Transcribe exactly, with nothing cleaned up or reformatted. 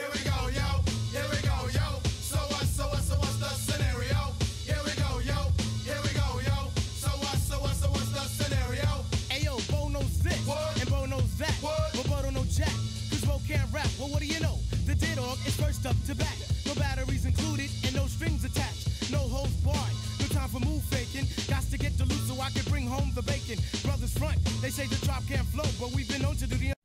Here we go, yo. Here we go, yo. So what, so what, so what's the scenario? Here we go, yo. Here we go, yo. So what, so what, so what's the scenario? Ayo, Bo knows this, what? and Bo knows that, what? but Bo don't know jack, cause Bo can't rap. Well, what do you know? The D-Dog is first up to bat. No batteries included and no strings attached. No holds barred, no time for move faking. Got to get the loot so I can bring home the bacon. Brothers front, they say the drop can't flow, but we've been known to do the